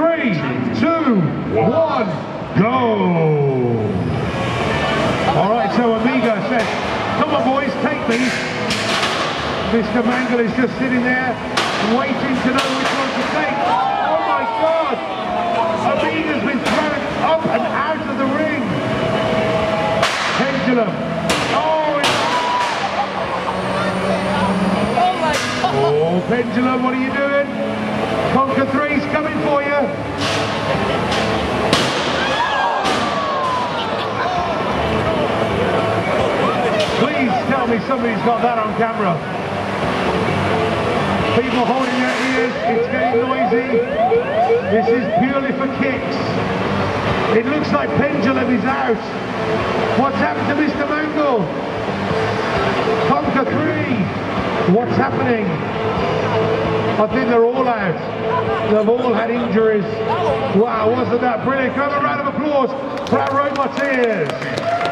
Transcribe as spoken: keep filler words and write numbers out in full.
Three, two, one, go! Alright, so Amiga says, come on boys, take me. Mister Mangle is just sitting there, waiting to know which one to take. Oh my God! Amiga's been thrown up and out of the ring. Pendulum. Oh, it's... Oh my God! Oh, Pendulum, what are you doing? Conker three's coming for you. Please tell me somebody's got that on camera. People holding their ears, it's getting noisy. This is purely for kicks. It looks like Pendulum is out. What's happened to Mister Mangle? Conker three. What's happening? I think they're all out. They've all had injuries. Wow, wasn't that brilliant? Come a round of applause for our Roboteers.